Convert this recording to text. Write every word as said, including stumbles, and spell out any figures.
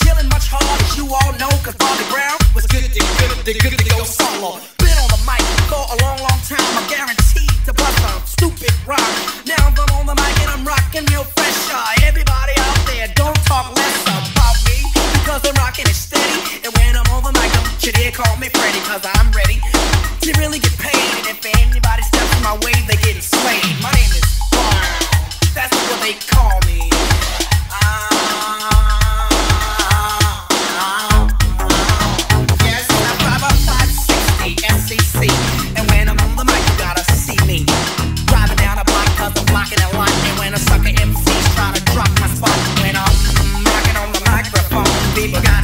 killing much harder, as you all know, cause Bobby Brown was good to good, to good to go solo. Been on the mic for a long, long time. I'm guaranteed to bust a stupid rhyme. Now I'm on the mic and I'm rocking real fresh. Uh, everybody out there, don't talk less about me, because I'm rocking it steady. And when I'm on the mic, don't you dare call me Freddy, cause I'm ready to really get paid. And if anybody steps in my way, they getting slayed. My name is Brown, that's what they call me. And when I'm on the mic, you gotta see me driving down the block, cause I'm blocking that line. And when a sucker M C's try to drop my spot, when I'm rocking on the microphone, people gotta